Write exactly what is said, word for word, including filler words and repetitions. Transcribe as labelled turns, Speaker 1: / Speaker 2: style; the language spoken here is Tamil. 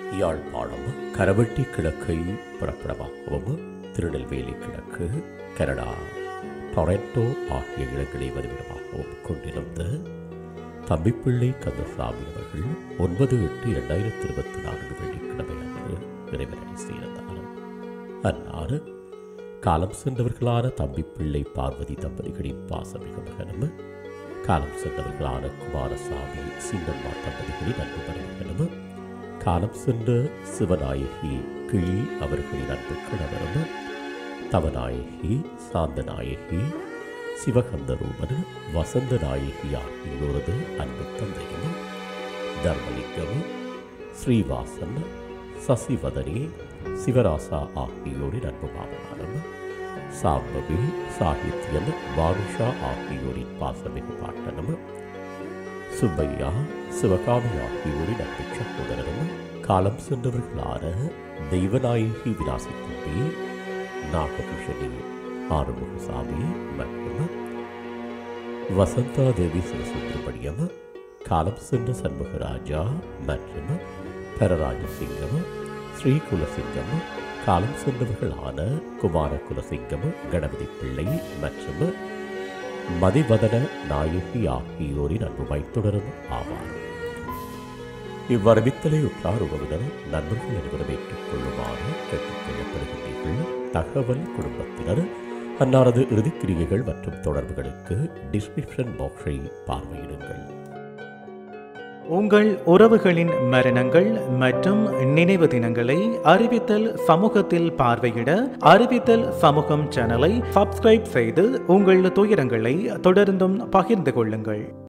Speaker 1: யாழ்ப்பாணம் கரவெட்டி கிழக்கை புறப்படமாகவும் திருநெல்வேலி கிழக்கு கனடா டொரண்டோ ஆகிய இடங்களை வதிவிடமாகவும் கொண்டிருந்த தம்பிப்பிள்ளை கந்தசாமி அவர்கள் ஒன்பது எட்டு இரண்டாயிரத்தி இருபத்தி நான்கு வெள்ளிக்கிழமை அன்று இறைவனை சேர்ந்தார். அன்னார் காலம் சென்றவர்களான தம்பிப்பிள்ளை பார்வதி தம்பதிகளின் பாசமிக மகனும் காலம் சென்றவர்களான குமாரசாமி சின்னம்மா தம்பதிகளின் அன்பு மருமகனும் காலம் சென்ற சிவநாயகி கிழி அவர்களின் அன்பு கணவரும் தவநாயகி சாந்தநாயகி சிவகந்தரூபன் வசந்த நாயகி ஆகியோரது அன்பு தந்தையும் தர்மலிங்கம் ஸ்ரீவாசன் சசிவதனி சிவராசா ஆகியோரின் அன்பு மாமனாரும் சாம்பவி சாகித்யன் பானுஷா ஆகியோரின் பாசமிகு பாட்டனும் சுப்பையா சிவகாமி ஆகியோரின் அன்பு சகோதரரும் காலம் சென்றவர்களான தெய்வநாயகி விலாசி தம்பி நாகபூஷணி ஆறுமுகசாமி மற்றும் வசந்தா தேவி சிவசுப்பிரமணியம் காலம் சென்ற சண்முகராஜா மற்றும் பரராஜசிங்கம் ஸ்ரீகுலசிங்கம் காலம் சென்றவர்களான குமார குலசிங்கம் கணபதி பிள்ளை மற்றும் மதிவதன நாயகி ஆகியோரின் அன்புமாய் தொடரும் ஆவார். இவ்வரவித்தலை உற்றார் உறவினர் நண்பர்கள் அனைவரும் ஏற்றுக் கொள்ளுமாறு கேட்டுக் கொள்ளப்படுகின்றீர்கள். தகவல் குடும்பத்தினர் அன்னாரது இறுதிக்கிரியைகள் மற்றும் தொடர்புகளுக்கு டிஸ்கிரிப்ஷன் பாக்ஸை பார்வையிடுங்கள்.
Speaker 2: உங்கள் உறவுகளின் மரணங்கள் மற்றும் நினைவு தினங்களை அறிவித்தல் சமூகத்தில் பார்வையிட அறிவித்தல் சமூகம் சேனலை சப்ஸ்கிரைப் செய்து உங்கள் துயரங்களை தொடர்ந்தும் பகிர்ந்து கொள்ளுங்கள்.